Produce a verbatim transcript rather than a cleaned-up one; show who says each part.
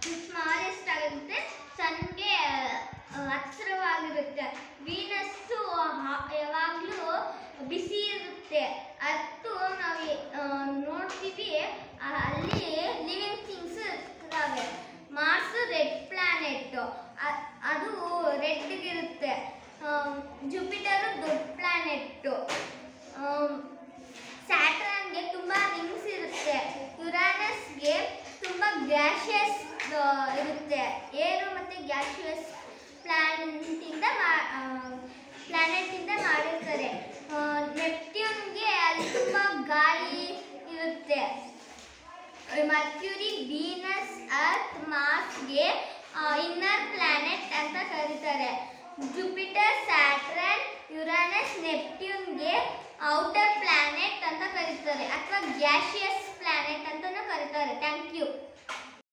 Speaker 1: Smallest ಆಗಿರುತ್ತೆ, ಸನ್ಗೆ ಹತ್ತಿರವಾಗಿರುತ್ತೆ. Venus ಯಾವಾಗಲೂ ಬಿಸಿ ಇರುತ್ತೆ, ಅದು ನಾವು ನೋಡ್ತೀವಿ, ಅಲ್ಲಿ ಲಿವಿಂಗ್ ಥಿಂಗ್ಸ್ ಇರ್ತವೆ. ಮಾರ್ಸ್ ರೆಡ್ ಪ್ಲಾನೆಟ್, ಅದು ರೆಡ್ಗಿರುತ್ತೆ. ಜುಪಿಟರು ದೊಡ್ಡ ಪ್ಲಾನೆಟ್ಟು. ಸ್ಯಾಟರ್ನ್ಗೆ ತುಂಬ ರಿಂಗ್ಸ್ ಇರುತ್ತೆ. ಯುರಾನಸ್ಗೆ ತುಂಬ ಗ್ಯಾಷಿಯಸ್ ಇರುತ್ತೆ. ಏರು ಮತ್ತು ಗ್ಯಾಷಿಯಸ್ ಪ್ಲಾನೆಟಿಂದ ಪ್ಲಾನೆಟಿಂದ ಮಾಡಿರ್ತಾರೆ. ನೆಪ್ಟ್ಯೂನ್ಗೆ ಅಲ್ಲಿ ತುಂಬ ಗಾಳಿ ಇರುತ್ತೆ. ಮರ್ಕ್ಯೂರಿ, ವೀನಸ್, ಅರ್ತ್, ಮಾರ್ಸ್ಗೆ ಇನ್ನರ್ ಪ್ಲಾನೆಟ್ ಅಂತ ಕರೀತಾರೆ. ಜುಪಿಟರ್, ಸ್ಯಾಟರ್ನ್, ಯುರಾನಸ್, ನೆಪ್ಟ್ಯೂನ್ಗೆ ಔಟರ್ ಪ್ಲಾನೆಟ್ ಅಂತ ಕರೀತಾರೆ ಅಥವಾ ಗ್ಯಾಷಿಯಸ್ ಪ್ಲಾನೆಟ್ ಅಂತಲೂ ಕರೀತಾರೆ. Thank you.